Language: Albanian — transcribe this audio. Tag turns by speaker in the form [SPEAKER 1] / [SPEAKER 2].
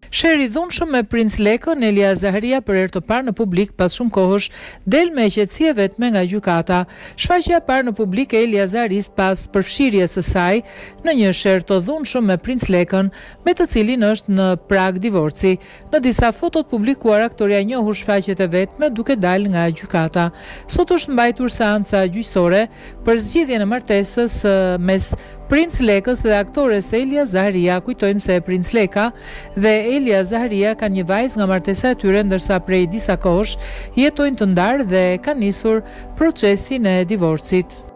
[SPEAKER 1] Sheri dhunshëm me Princ Lekën, Elia Zaharinë për herë të parë në publik pas shumë kohësh del me qetësi e vetme nga gjykata. Shfaqja e parë në publik e Elia Zaharisë pas përfshirjes së saj në një sher të dhunshëm me Princ Lekën, me të cilin është në prag divorci. Në disa fotot publikuar, aktoria e njohur shfaqet e vetme duke dalë nga gjykata. Sot është mbajtur seanca gjyqësore për zgjidhjen e martesës mes Princ Lekës dhe aktores Elia Zaharinë. Kujtojmë se Princ Leka dhe Elia Zaharinë kanë një vajzë nga martesa e tyre, ndërsa prej disa kohësh jetojnë të ndarë dhe ka nisur procesin e divorcit.